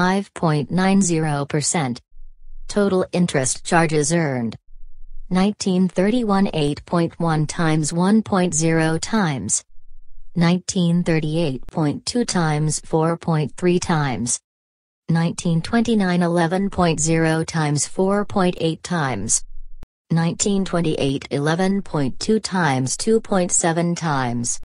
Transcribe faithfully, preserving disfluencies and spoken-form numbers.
five point nine zero percent. Total interest charges earned. nineteen thirty-one eight point one times one point zero times. nineteen thirty-eight point two times four point three times. nineteen twenty-nine eleven point zero times four point eight times. nineteen twenty-eight eleven point two times two point seven times.